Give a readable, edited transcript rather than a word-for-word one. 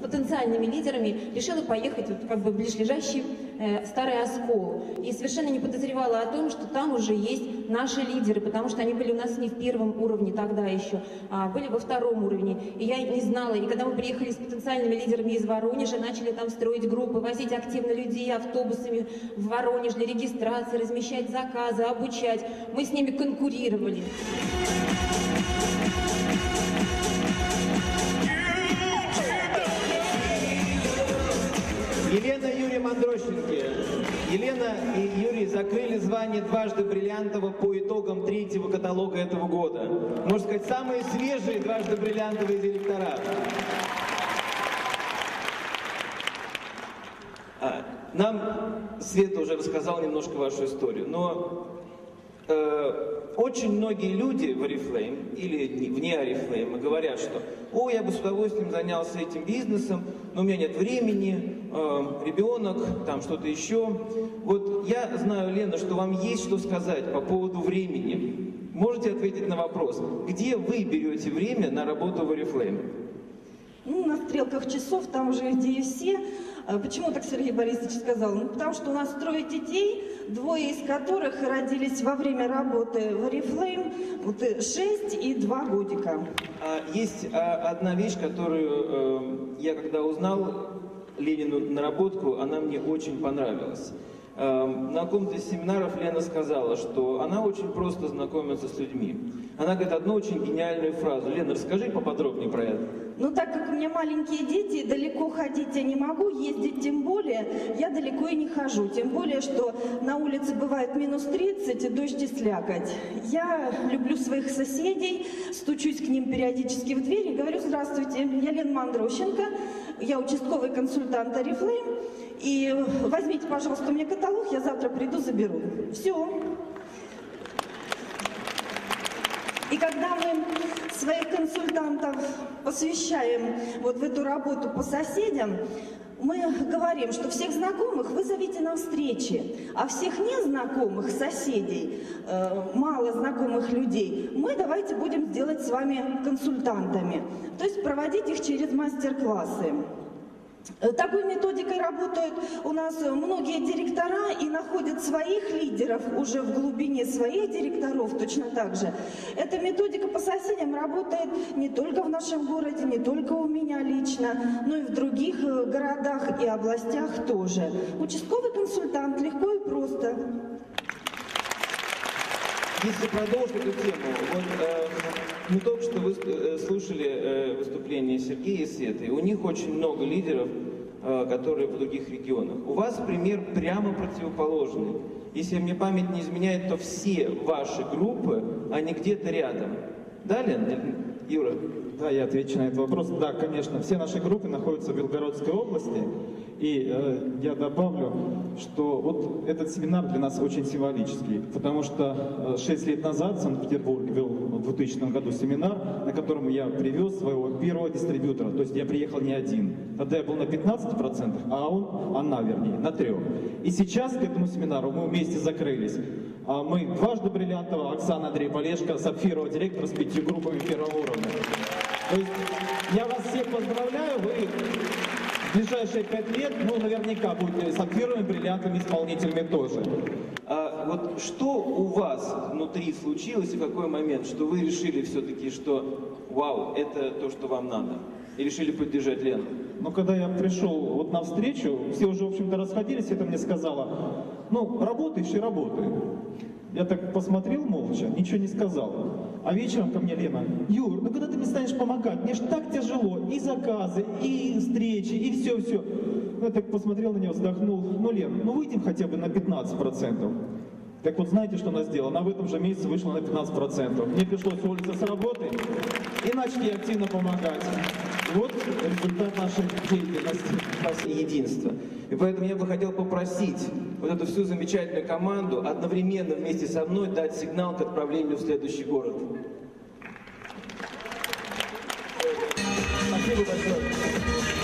потенциальными лидерами решила поехать вот, как бы в ближайший Старый Оскол. И совершенно не подозревала о том, что там уже есть наши лидеры, потому что они были у нас не в первом уровне тогда еще, а были во втором уровне. И я не знала. И когда мы приехали с потенциальными лидерами из Воронежа, начали там строить группы, возить активно людей автобусами в Воронеж для регистрации, размещать заказы, обучать, мы с ними конкурировали. Елена и Юрий Мандрощенки. Елена и Юрий закрыли звание дважды бриллиантово по итогам третьего каталога этого года. Можно сказать, самые свежие дважды бриллиантовые директора. Нам Света уже рассказал немножко вашу историю, но очень многие люди в Oriflame или вне Oriflame говорят, что «О, я бы с удовольствием занялся этим бизнесом, но у меня нет времени, ребенок, там что-то еще». Вот я знаю, Лена, что вам есть что сказать по поводу времени. Можете ответить на вопрос, где вы берете время на работу в Oriflame? Ну, на стрелках часов, там уже где и все. Почему так Сергей Борисович сказал? Ну, потому что у нас 3 детей, 2 из которых родились во время работы в Oriflame, вот 6 и 2 годика. Есть одна вещь, которую я когда узнал Ленину наработку, она мне очень понравилась. На каком-то из семинаров Лена сказала, что она очень просто знакомится с людьми. Она говорит одну очень гениальную фразу. Лена, расскажи поподробнее про это. Ну, так как у меня маленькие дети, далеко ходить я не могу, ездить тем более, я далеко и не хожу. Тем более, что на улице бывает минус 30, дождь и слякоть. Я люблю своих соседей, стучусь к ним периодически в дверь и говорю: здравствуйте, я Лена Мандрощенко, я участковый консультант Oriflame, и возьмите, пожалуйста, у меня каталог, я завтра приду, заберу. Все. И когда мы своих консультантов посвящаем вот в эту работу по соседям, мы говорим, что всех знакомых вы зовите на встречи, а всех незнакомых соседей, мало знакомых людей, мы давайте будем делать с вами консультантами, то есть проводить их через мастер-классы. Такой методикой работают у нас многие директора и находят своих лидеров уже в глубине своих директоров точно так же. Эта методика по соседям работает не только в нашем городе, не только у меня лично, но и в других городах и областях тоже. Участковый консультант, легко и просто. Если продолжить эту тему, вот мы только что слушали выступление Сергея и Светы, у них очень много лидеров, которые в других регионах. У вас пример прямо противоположный. Если мне память не изменяет, то все ваши группы, они где-то рядом. Да, Лен? Юра? Да, я отвечу на этот вопрос. Да, конечно, все наши группы находятся в Белгородской области. И я добавлю, что вот этот семинар для нас очень символический, потому что 6 лет назад в Санкт-Петербурге вел в 2000 году семинар, на котором я привез своего первого дистрибьютора. То есть я приехал не один. Тогда я был на 15%, а она, вернее, на 3%. И сейчас к этому семинару мы вместе закрылись. Мы дважды бриллиантово, Оксана, Андрей Полешко, сапфировый директор с 5 группами первого уровня. То есть я вас всех поздравляю, вы в ближайшие 5 лет, ну, наверняка будете сапфировыми, бриллиантами, исполнителями тоже. Вот что у вас внутри случилось и в какой момент, что вы решили все-таки, что вау, это то, что вам надо? И решили поддержать Лену? Ну, когда я пришел вот на встречу, все уже, в общем-то, расходились, это мне сказала, ну, работаешь и работай. Я так посмотрел молча, ничего не сказал. А вечером ко мне Лена: Юр, ну когда ты мне станешь помогать? Мне же так тяжело. И заказы, и встречи, и все-все. Я так посмотрел на нее, вздохнул. Ну, Лен, ну выйдем хотя бы на 15%. Так вот, знаете, что она сделала? Она в этом же месяце вышла на 15%. Мне пришлось уволиться с работы и начали активно помогать. Вот результат нашей деятельности. Единство. И поэтому я бы хотел попросить вот эту всю замечательную команду одновременно вместе со мной дать сигнал к отправлению в следующий город. Спасибо большое.